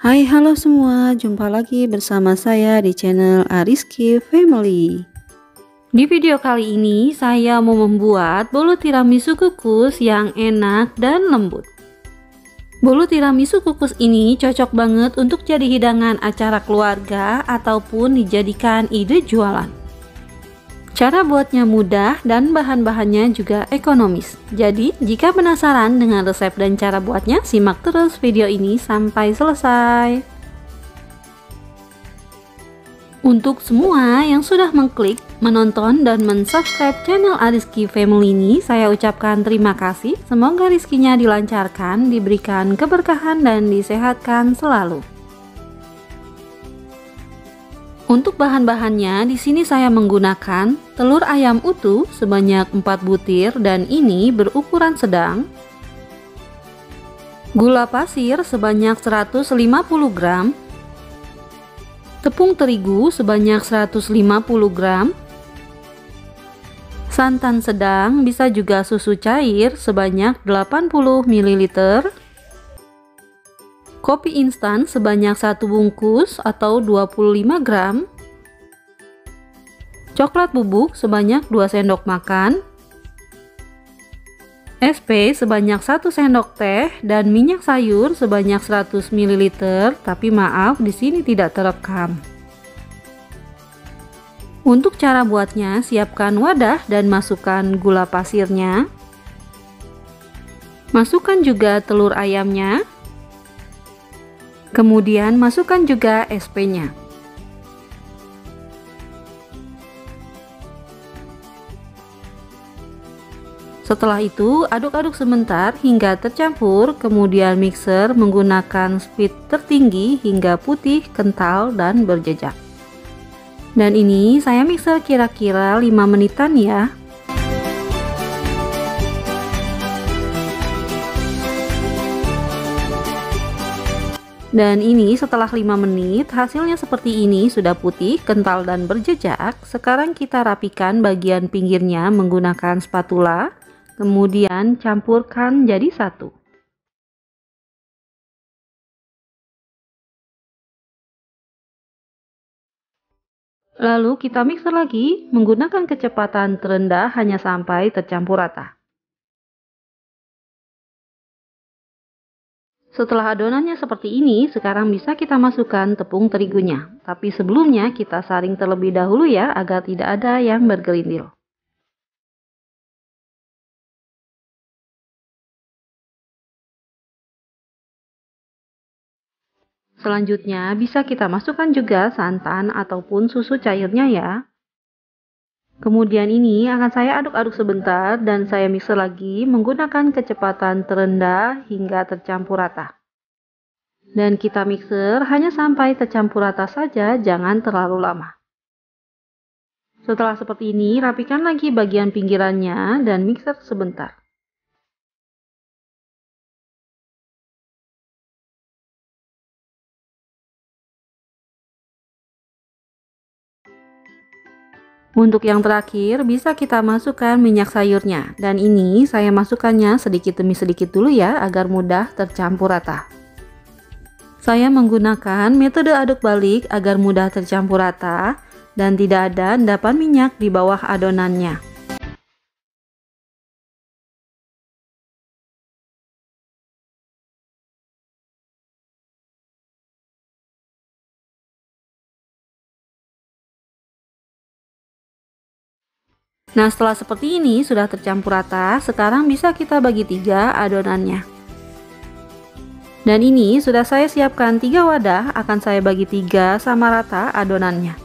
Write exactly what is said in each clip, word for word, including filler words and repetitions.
Hai halo semua, jumpa lagi bersama saya di channel Ariski Family. Di video kali ini saya mau membuat bolu tiramisu kukus yang enak dan lembut. Bolu tiramisu kukus ini cocok banget untuk jadi hidangan acara keluarga ataupun dijadikan ide jualan. Cara buatnya mudah dan bahan-bahannya juga ekonomis. Jadi, jika penasaran dengan resep dan cara buatnya, simak terus video ini sampai selesai. Untuk semua yang sudah mengklik, menonton, dan mensubscribe channel Ariski Family ini, saya ucapkan terima kasih. Semoga rezekinya dilancarkan, diberikan keberkahan, dan disehatkan selalu. Untuk bahan-bahannya, di sini saya menggunakan telur ayam utuh sebanyak empat butir dan ini berukuran sedang, gula pasir sebanyak seratus lima puluh gram, tepung terigu sebanyak seratus lima puluh gram, santan sedang bisa juga susu cair sebanyak delapan puluh mililiter, kopi instan sebanyak satu bungkus atau dua puluh lima gram, coklat bubuk sebanyak dua sendok makan, es pe sebanyak satu sendok teh, dan minyak sayur sebanyak seratus mililiter, tapi maaf di sini tidak terekam. Untuk cara buatnya, siapkan wadah dan masukkan gula pasirnya. Masukkan juga telur ayamnya. Kemudian masukkan juga es pe-nya. Setelah itu, aduk-aduk sebentar hingga tercampur, kemudian mixer menggunakan speed tertinggi hingga putih, kental, dan berjejak. Dan ini saya mixer kira-kira lima menitan ya. Dan ini setelah lima menit, hasilnya seperti ini, sudah putih, kental, dan berjejak. Sekarang kita rapikan bagian pinggirnya menggunakan spatula, kemudian campurkan jadi satu. Lalu kita mixer lagi menggunakan kecepatan terendah hanya sampai tercampur rata. Setelah adonannya seperti ini, sekarang bisa kita masukkan tepung terigunya. Tapi sebelumnya kita saring terlebih dahulu ya, agar tidak ada yang bergerindil. Selanjutnya bisa kita masukkan juga santan ataupun susu cairnya ya. Kemudian ini akan saya aduk-aduk sebentar dan saya mixer lagi menggunakan kecepatan terendah hingga tercampur rata. Dan kita mixer hanya sampai tercampur rata saja, jangan terlalu lama. Setelah seperti ini, rapikan lagi bagian pinggirannya dan mixer sebentar. Untuk yang terakhir, bisa kita masukkan minyak sayurnya. Dan ini saya masukkannya sedikit demi sedikit dulu ya, agar mudah tercampur rata. Saya menggunakan metode aduk balik agar mudah tercampur rata dan tidak ada endapan minyak di bawah adonannya. Nah, setelah seperti ini sudah tercampur rata, sekarang bisa kita bagi tiga adonannya. Dan ini sudah saya siapkan tiga wadah, akan saya bagi tiga sama rata adonannya.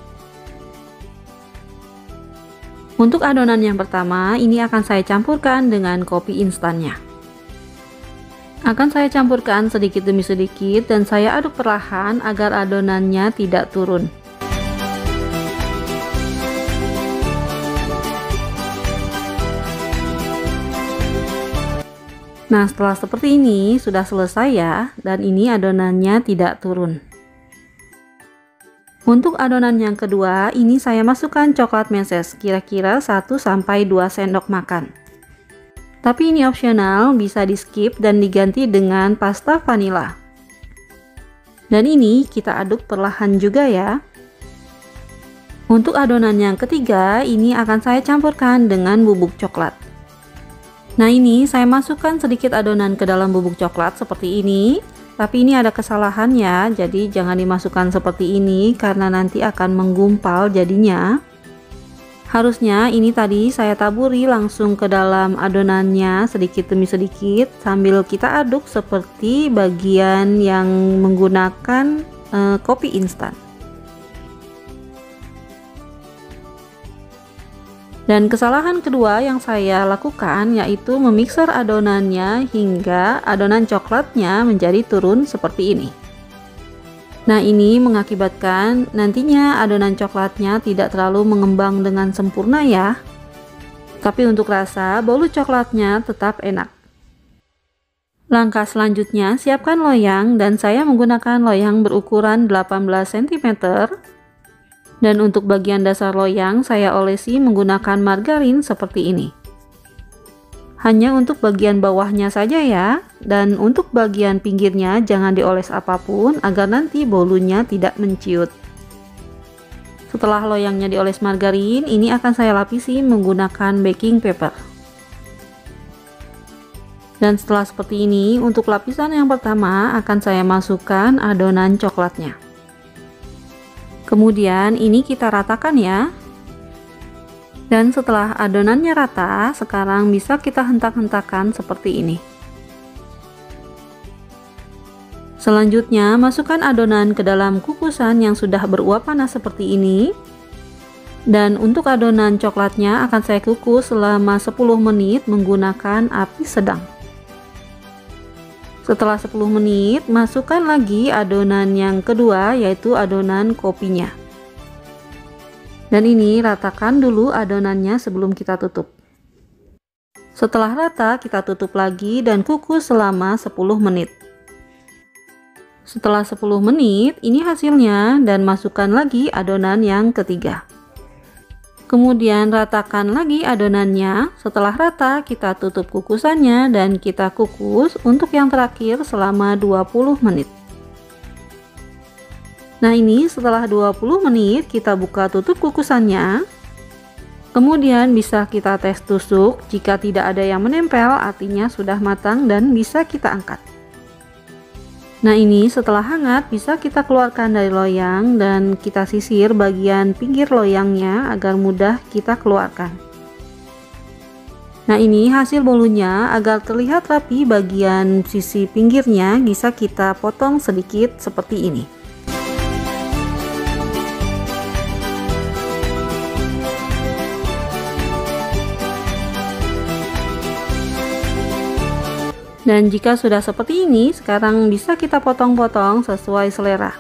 Untuk adonan yang pertama, ini akan saya campurkan dengan kopi instannya. Akan saya campurkan sedikit demi sedikit dan saya aduk perlahan agar adonannya tidak turun. Nah, setelah seperti ini sudah selesai ya, dan ini adonannya tidak turun. Untuk adonan yang kedua, ini saya masukkan coklat meses, kira-kira satu sampai dua sendok makan. Tapi ini opsional, bisa di skip dan diganti dengan pasta vanila. Dan ini kita aduk perlahan juga ya. Untuk adonan yang ketiga, ini akan saya campurkan dengan bubuk coklat. Nah, ini saya masukkan sedikit adonan ke dalam bubuk coklat seperti ini. Tapi ini ada kesalahan ya, jadi jangan dimasukkan seperti ini karena nanti akan menggumpal jadinya. Harusnya ini tadi saya taburi langsung ke dalam adonannya sedikit demi sedikit sambil kita aduk seperti bagian yang menggunakan eh, kopi instan. Dan kesalahan kedua yang saya lakukan yaitu memixer adonannya hingga adonan coklatnya menjadi turun seperti ini. Nah, ini mengakibatkan nantinya adonan coklatnya tidak terlalu mengembang dengan sempurna ya. Tapi untuk rasa, bolu coklatnya tetap enak. Langkah selanjutnya, siapkan loyang dan saya menggunakan loyang berukuran delapan belas sentimeter. Dan untuk bagian dasar loyang saya olesi menggunakan margarin seperti ini. Hanya untuk bagian bawahnya saja ya, dan untuk bagian pinggirnya jangan dioles apapun agar nanti bolunya tidak menciut. Setelah loyangnya dioles margarin, ini akan saya lapisi menggunakan baking paper. Dan setelah seperti ini, untuk lapisan yang pertama akan saya masukkan adonan coklatnya. Kemudian ini kita ratakan ya. Dan setelah adonannya rata, sekarang bisa kita hentak-hentakan seperti ini. Selanjutnya, masukkan adonan ke dalam kukusan yang sudah beruap panas seperti ini. Dan untuk adonan coklatnya akan saya kukus selama sepuluh menit menggunakan api sedang. Setelah sepuluh menit, masukkan lagi adonan yang kedua yaitu adonan kopinya. Dan ini ratakan dulu adonannya sebelum kita tutup. Setelah rata, kita tutup lagi dan kukus selama sepuluh menit. Setelah sepuluh menit, ini hasilnya dan masukkan lagi adonan yang ketiga. Kemudian ratakan lagi adonannya. Setelah rata, kita tutup kukusannya dan kita kukus untuk yang terakhir selama dua puluh menit. Nah, ini setelah dua puluh menit kita buka tutup kukusannya. Kemudian bisa kita tes tusuk. Jika tidak ada yang menempel, artinya sudah matang dan bisa kita angkat. Nah, ini setelah hangat bisa kita keluarkan dari loyang dan kita sisir bagian pinggir loyangnya agar mudah kita keluarkan. Nah, ini hasil bolunya. Agar terlihat rapi bagian sisi pinggirnya bisa kita potong sedikit seperti ini. Dan jika sudah seperti ini, sekarang bisa kita potong-potong sesuai selera.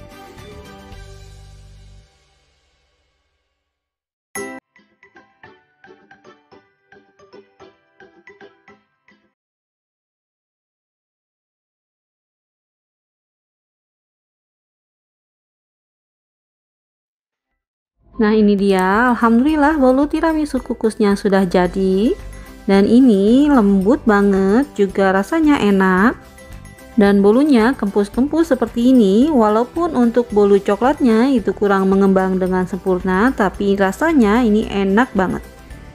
Nah, ini dia, alhamdulillah bolu tiramisu kukusnya sudah jadi. Dan ini lembut banget, juga rasanya enak. Dan bolunya kempus-kempus seperti ini. Walaupun untuk bolu coklatnya itu kurang mengembang dengan sempurna, tapi rasanya ini enak banget.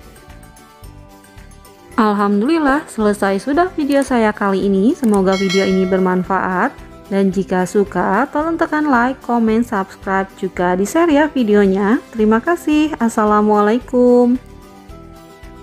Alhamdulillah, selesai sudah video saya kali ini. Semoga video ini bermanfaat. Dan jika suka, tolong tekan like, comment, subscribe, juga di share ya videonya. Terima kasih. Assalamualaikum.